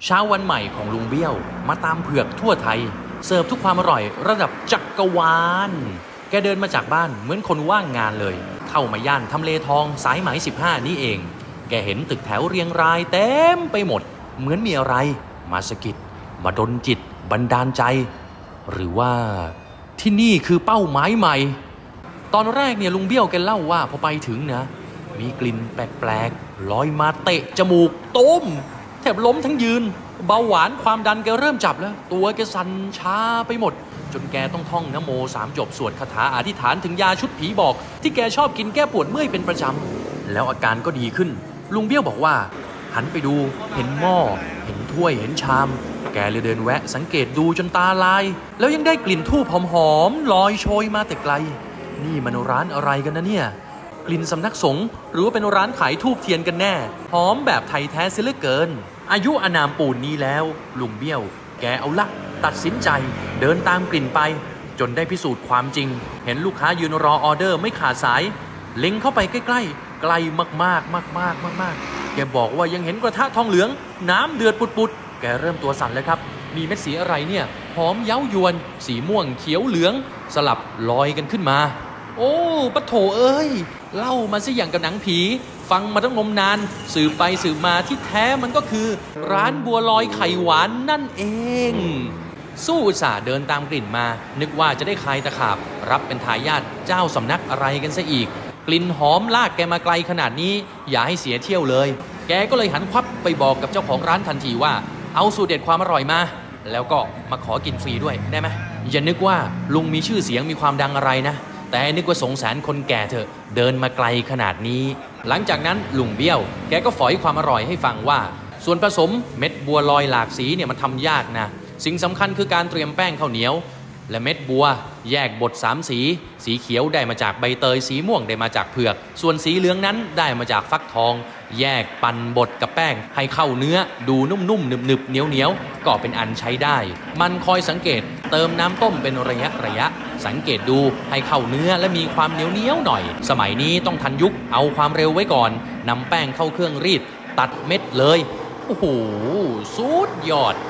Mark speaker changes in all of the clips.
Speaker 1: เช้าวันใหม่ของลุงเบี้ยวมาตามเผือกทั่วไทยเสิร์ฟทุกความอร่อยระดับจักรวาลแกเดินมาจากบ้านเหมือนคนว่างงานเลยเข้ามาย่านทำเลทองสายไหม15นี่เองแกเห็นตึกแถวเรียงรายเต็มไปหมดเหมือนมีอะไรมาสะกิดมาดลจิตบันดาลใจหรือว่าที่นี่คือเป้าหมายใหม่ตอนแรกเนี่ยลุงเบี้ยวแกเล่าว่าพอไปถึงนะมีกลิ่นแปลกๆลอยมาเตะจมูกต้มแทบล้มทั้งยืนเบาหวานความดันแกเริ่มจับแล้วตัวแกสั่นชาไปหมดจนแกต้องท่องนะโม3 จบสวดคาถาอธิษฐานถึงยาชุดผีบอกที่แกชอบกินแก้ปวดเมื่อยเป็นประจำแล้วอาการก็ดีขึ้นลุงเบี้ยวบอกว่าหันไปดูเห็นหม้อเห็นถ้วยเห็นชามแกเลยเดินแวะสังเกตดูจนตาลายแล้วยังได้กลิ่นธูปหอมๆลอยโชยมาแต่ไกลนี่มันร้านอะไรกันนะเนี่ยกลิ่นสำนักสงฆ์หรือว่าเป็นร้านขายธูปเทียนกันแน่หอมแบบไทยแท้เสียเหลือเกินอายุอานามปูนนี้แล้วลุงเบี้ยวแกเอาละตัดสินใจเดินตามกลิ่นไปจนได้พิสูจน์ความจริงเห็นลูกค้ายืนรอออเดอร์ไม่ขาดสายเล็งเข้าไปใกล้ๆไกลมากแกบอกว่ายังเห็นกระทะทองเหลืองน้ำเดือดปุดๆแกเริ่มตัวสั่นเลยครับมีเม็ดสีอะไรเนี่ยหอมเย้ายวนสีม่วงเขียวเหลืองสลับลอยกันขึ้นมาโอ้ปะโถเอ้ยเล่ามาซะอย่างกับหนังผีฟังมาตั้งนานสืบไปสืบมาที่แท้มันก็คือร้านบัวลอยไข่หวานนั่นเองสู้อุตส่าห์เดินตามกลิ่นมานึกว่าจะได้คลายตะขาบรับเป็นทายาทเจ้าสำนักอะไรกันซะอีกกลิ่นหอมลากแกมาไกลขนาดนี้อย่าให้เสียเที่ยวเลยแกก็เลยหันควับไปบอกกับเจ้าของร้านทันทีว่าเอาสูตรเด็ดความอร่อยมาแล้วก็มาขอกินฟรีด้วยได้ไหมอย่านึกว่าลุงมีชื่อเสียงมีความดังอะไรนะแต่นึกว่าสงสารคนแก่เถอะเดินมาไกลขนาดนี้หลังจากนั้นลุงเบี้ยวแกก็ฝอยความอร่อยให้ฟังว่าส่วนผสมเม็ดบัวลอยหลากสีเนี่ยมันทำยากนะสิ่งสำคัญคือการเตรียมแป้งข้าวเหนียวและเม็ดบัวแยกบด3 สีสีเขียวได้มาจากใบเตยสีม่วงได้มาจากเผือกส่วนสีเหลืองนั้นได้มาจากฟักทองแยกปั่นบดกับแป้งให้เข้าเนื้อดูนุ่มๆหนึบๆเหนียวๆก็เป็นอันใช้ได้มันคอยสังเกตเติมน้ำต้มเป็นระยะสังเกตดูให้เข้าเนื้อและมีความเหนียวหน่อยสมัยนี้ต้องทันยุคเอาความเร็วไว้ก่อนนำแป้งเข้าเครื่องรีดตัดเม็ดเลยโอ้โหสุดยอด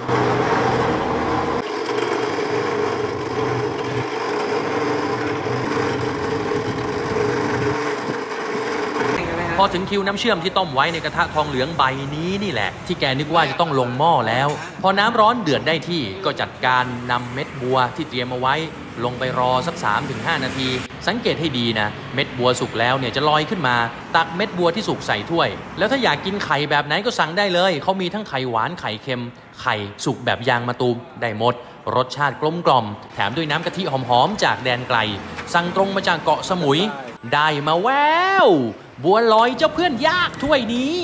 Speaker 1: พอถึงคิวน้ำเชื่อมที่ต้มไว้ในกระทะทองเหลืองใบนี้นี่แหละที่แกนึกว่าจะต้องลงหม้อแล้วพอน้ำร้อนเดือดได้ที่ก็จัดการนำเม็ดบัวที่เตรียมเอาไว้ลงไปรอสัก 3-5 นาทีสังเกตให้ดีนะเม็ดบัวสุกแล้วเนี่ยจะลอยขึ้นมาตักเม็ดบัวที่สุกใส่ถ้วยแล้วถ้าอยากกินไข่แบบไหนก็สั่งได้เลยเขามีทั้งไข่หวานไข่เค็มไข่สุกแบบยางมะตูมได้หมดรสชาติกลมกล่อมแถมด้วยน้ำกะทิหอมๆจากแดนไกลสั่งตรงมาจากเกาะสมุยได้มาแววบัวลอยเจ้าเพื่อนยากถ้วยนี้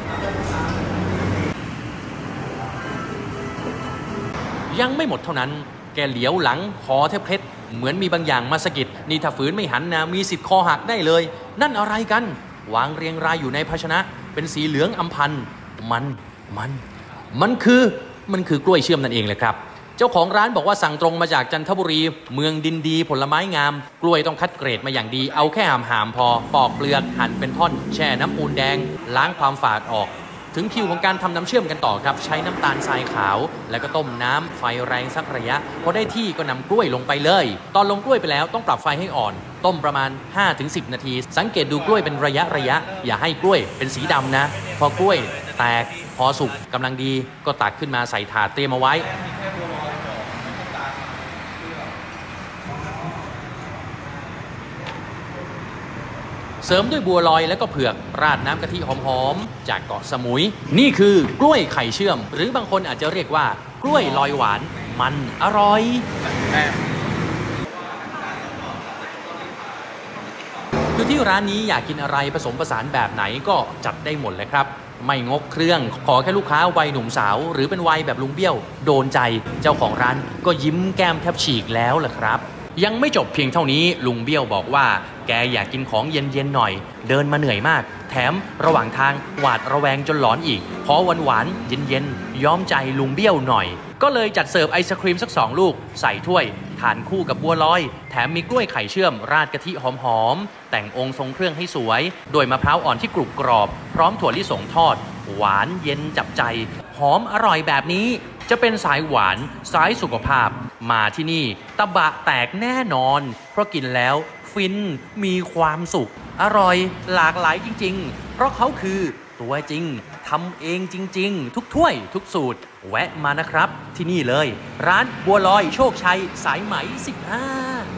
Speaker 1: ยังไม่หมดเท่านั้นแกเหลียวหลังคอแทบเคล็ดเหมือนมีบางอย่างมาสะกิดนี่ถ้าฝืนไม่หันนะมีสิทธิ์คอหักได้เลยนั่นอะไรกันวางเรียงรายอยู่ในภาชนะเป็นสีเหลืองอำพันมันคือกล้วยเชื่อมนั่นเองเลยครับเจ้าของร้านบอกว่าสั่งตรงมาจากจันทบุรีเมืองดินดีผลไม้งามกล้วยต้องคัดเกรดมาอย่างดีเอาแค่หามพอปอกเปลือกหั่นเป็นท่อนแช่น้ำปูนแดงล้างความฝาดออกถึงคิวของการทำน้ำเชื่อมกันต่อครับใช้น้ำตาลทรายขาวแล้วก็ต้มน้ำไฟแรงสักระยะพอได้ที่ก็นำกล้วยลงไปเลยตอนลงกล้วยไปแล้วต้องปรับไฟให้อ่อนต้มประมาณ 5-10 นาทีสังเกตดูกล้วยเป็นระยะอย่าให้กล้วยเป็นสีดำนะพอกล้วยแตกพอสุกกำลังดีก็ตักขึ้นมาใส่ถาดเตรียมเอาไว้เสริมด้วยบัวลอยแล้วก็เผือกราดน้ำกะทิหอมๆจากเกาะสมุยนี่คือกล้วยไข่เชื่อมหรือบางคนอาจจะเรียกว่ากล้วยลอยหวานมันอร่อยคือที่ร้านนี้อยากกินอะไรผสมผสานแบบไหนก็จัดได้หมดเลยครับไม่งกเครื่องขอแค่ลูกค้าวัยหนุ่มสาวหรือเป็นวัยแบบลุงเบี้ยวโดนใจเจ้าของร้านก็ยิ้มแก้มแทบฉีกแล้วล่ะครับยังไม่จบเพียงเท่านี้ลุงเบี้ยวบอกว่าแกอยากกินของเย็นๆหน่อยเดินมาเหนื่อยมากแถมระหว่างทางหวาดระแวงจนหลอนอีกขอหวานๆเย็นๆย้อมใจลุงเบี้ยวหน่อยก็เลยจัดเสิร์ฟไอศครีมสัก2 ลูกใส่ถ้วยทานคู่กับบัวลอยแถมมีกล้วยไข่เชื่อมราดกะทิหอมๆแต่งองค์ทรงเครื่องให้สวยโดยมะพร้าวอ่อนที่กรุบกรอบพร้อมถั่วลิสงทอดหวานเย็นจับใจหอมอร่อยแบบนี้จะเป็นสายหวานสายสุขภาพมาที่นี่ตะบะแตกแน่นอนเพราะกินแล้วฟินมีความสุขอร่อยหลากหลายจริงๆเพราะเขาคือตัวจริงทำเองจริงๆทุกถ้วยทุกสูตรแวะมานะครับที่นี่เลยร้านบัวลอยโชคชัยสายไหม15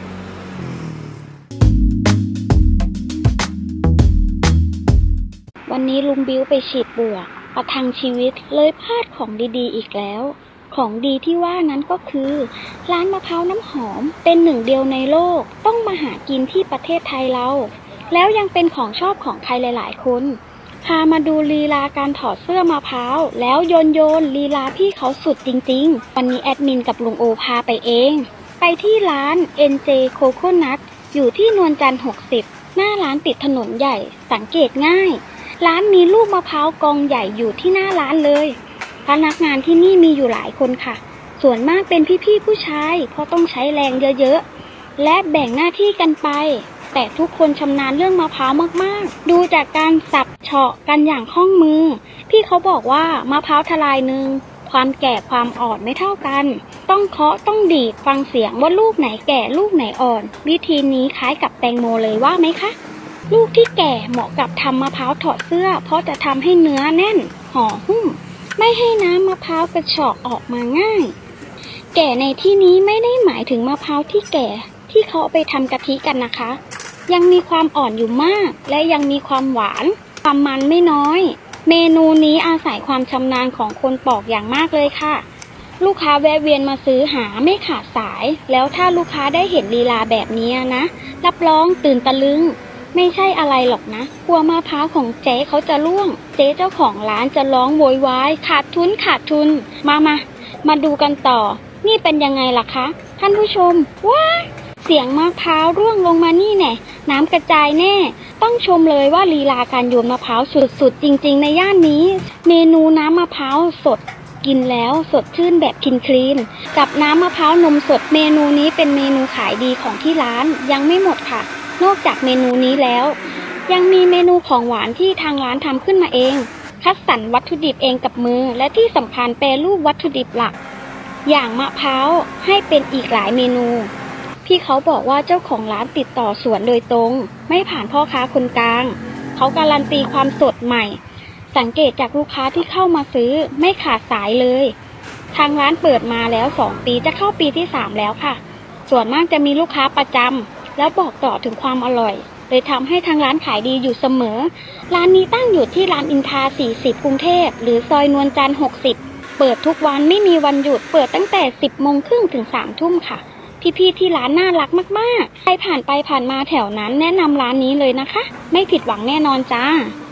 Speaker 2: วันนี้ลุงบิ้วไปฉีดเบื่อประทังชีวิตเลยพลาดของดีๆอีกแล้วของดีที่ว่านั้นก็คือร้านมะพร้าวน้ำหอมเป็นหนึ่งเดียวในโลกต้องมาหากินที่ประเทศไทยเราแล้วยังเป็นของชอบของใครหลายๆคนพามาดูลีลาการถอดเสื้อมะพร้าวแล้วโยนลีลาพี่เขาสุดจริงๆวันนี้แอดมินกับลุงโอพาไปเองไปที่ร้าน NJ Coconut อยู่ที่นวลจันทร์60หน้าร้านติดถนนใหญ่สังเกตง่ายร้านมีลูกมะพร้าวกองใหญ่อยู่ที่หน้าร้านเลยพนักงานที่นี่มีอยู่หลายคนค่ะส่วนมากเป็นพี่ๆผู้ชายเพราะต้องใช้แรงเยอะๆและแบ่งหน้าที่กันไปแต่ทุกคนชำนาญเรื่องมะพร้าวมากๆดูจากการสับเฉาะกันอย่างคล่องมือพี่เขาบอกว่ามะพร้าวทลายหนึ่งความแก่ความอ่อนไม่เท่ากันต้องเคาะต้องดีดฟังเสียงว่าลูกไหนแก่ลูกไหนอ่อนวิธีนี้คล้ายกับแตงโมเลยว่าไหมคะลูกที่แก่เหมาะกับทำมะพร้าวถอดเสื้อเพราะจะทำให้เนื้อแน่นห่อหุ้มไม่ให้น้ำมะพร้าวกระชอกออกมาง่ายแก่ในที่นี้ไม่ได้หมายถึงมะพร้าวที่แก่ที่เขาเอาไปทำกะทิกันนะคะยังมีความอ่อนอยู่มากและยังมีความหวานความมันไม่น้อยเมนูนี้อาศัยความชำนาญของคนปอกอย่างมากเลยค่ะลูกค้าแวะเวียนมาซื้อหาไม่ขาดสายแล้วถ้าลูกค้าได้เห็นลีลาแบบนี้นะรับรองตื่นตะลึงไม่ใช่อะไรหรอกนะกลัวมะพร้าวของเจ๊เขาจะร่วงเจ๊เจ้าของร้านจะร้องโวยวายขาดทุนมาดูกันต่อนี่เป็นยังไงล่ะคะท่านผู้ชมว้าเสียงมะพร้าวร่วงลงมานี่แน่น้ำกระจายแน่ต้องชมเลยว่าลีลาการโยนมะพร้าวสุดๆจริงๆในย่านนี้เมนูน้ำมะพร้าวสดกินแล้วสดชื่นแบบคลีนกับน้ำมะพร้าวนมสดเมนูนี้เป็นเมนูขายดีของที่ร้านยังไม่หมดค่ะนอกจากเมนูนี้แล้วยังมีเมนูของหวานที่ทางร้านทำขึ้นมาเองคัดสรรวัตถุดิบเองกับมือและที่สำคัญแปรรูปวัตถุดิบหลักอย่างมะพร้าวให้เป็นอีกหลายเมนูพี่เขาบอกว่าเจ้าของร้านติดต่อสวนโดยตรงไม่ผ่านพ่อค้าคนกลางเขาการันตีความสดใหม่สังเกตจากลูกค้าที่เข้ามาซื้อไม่ขาดสายเลยทางร้านเปิดมาแล้ว2 ปีจะเข้าปีที่3แล้วค่ะส่วนมากจะมีลูกค้าประจำแล้วบอกต่อถึงความอร่อยเลยทำให้ทางร้านขายดีอยู่เสมอร้านนี้ตั้งอยู่ที่รามอินทรา40กรุงเทพหรือซอยนวลจันทร์60เปิดทุกวันไม่มีวันหยุดเปิดตั้งแต่ 10:30 ถึง 3 ทุ่มค่ะพี่ๆที่ร้านน่ารักมากๆใครผ่านไปผ่านมาแถวนั้นแนะนำร้านนี้เลยนะคะไม่ผิดหวังแน่นอนจ้า